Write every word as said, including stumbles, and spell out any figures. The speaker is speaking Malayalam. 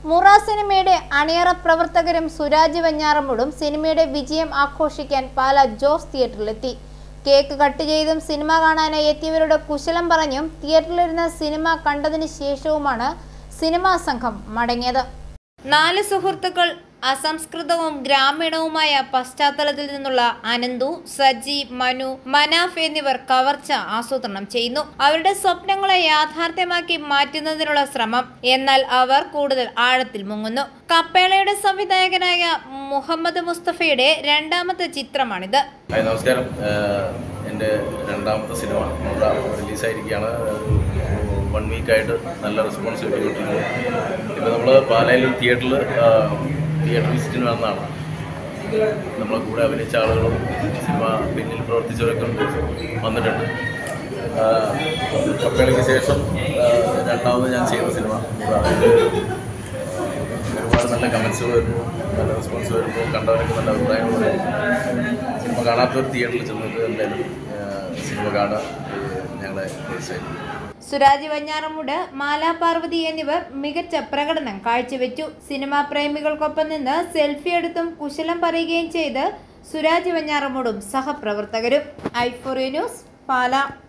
മുറ സിനിമയുടെ അണിയറ പ്രവർത്തകരും സുരാജ് വെഞ്ഞാറമൂടും സിനിമയുടെ വിജയം ആഘോഷിക്കാൻ പാലാ ജോസ് തിയേറ്ററിലെത്തി. കേക്ക് കട്ട് ചെയ്തും സിനിമ കാണാനായി എത്തിയവരുടെ കുശലം പറഞ്ഞും തിയേറ്ററിലിരുന്ന സിനിമ കണ്ടതിന് ശേഷവുമാണ് സിനിമാ സംഘം മടങ്ങിയത്. നാല് സുഹൃത്തുക്കൾ അസംസ്കൃതവും ഗ്രാമീണവുമായ പശ്ചാത്തലത്തിൽ നിന്നുള്ള അനന്തു, സജി, മനു, മനാഫ് എന്നിവർ കവർച്ച ആസൂത്രണം ചെയ്യുന്നു. അവരുടെ സ്വപ്നങ്ങളെ യാഥാർത്ഥ്യമാക്കി മാറ്റുന്നതിനുള്ള ശ്രമം. എന്നാൽ അവർ കൂടുതൽ ആഴത്തിൽ മുങ്ങുന്നു. കപ്പേളയുടെ സംവിധായകനായ മുഹമ്മദ് മുസ്തഫയുടെ രണ്ടാമത്തെ ചിത്രമാണിത്. നമസ്കാരം. എൻ്റെ രണ്ടാമത്തെ സിനിമ റിലീസായിരിക്കുകയാണ്. വൺ വീക്കായിട്ട് നല്ല റെസ്പോൺസ് കിട്ടിക്കൊണ്ടിരിക്കുന്നു. ഇപ്പോൾ നമ്മൾ പാലയിൽ തിയേറ്ററിൽ തിയേറ്റർ വിസിറ്റിന് വന്നതാണ്. നമ്മളെ കൂടെ അഭിനയിച്ച ആളുകളും സിനിമ പിന്നിൽ പ്രവർത്തിച്ചവരൊക്കെ വന്നിട്ടുണ്ട്. കപ്പേളയ്ക്ക് ശേഷം രണ്ടാമത് ഞാൻ ചെയ്യുന്ന സിനിമ. ഒരുപാട് നല്ല കമൻസുകൾ വരുന്നു, നല്ല റെസ്പോൺസ് വരുന്നു, കണ്ടവരൊക്കെ നല്ല അഭിപ്രായങ്ങൾ വരുന്നു. സിനിമ കാണാത്തവർ തിയേറ്ററിൽ ചെന്നിട്ട് എന്തായാലും സിനിമ കാണാൻ ഞങ്ങളെ പ്രോത്സാഹിപ്പിക്കും. സുരാജ് വെഞ്ഞാറമൂട്, മാലാ പാർവതി എന്നിവർ മികച്ച പ്രകടനം കാഴ്ചവെച്ചു. സിനിമാ പ്രേമികൾക്കൊപ്പം നിന്ന് സെൽഫി എടുത്തും കുശലം പറയുകയും ചെയ്ത് സുരാജ് വെഞ്ഞാറമൂടും സഹപ്രവർത്തകരും. I four you news, Pala.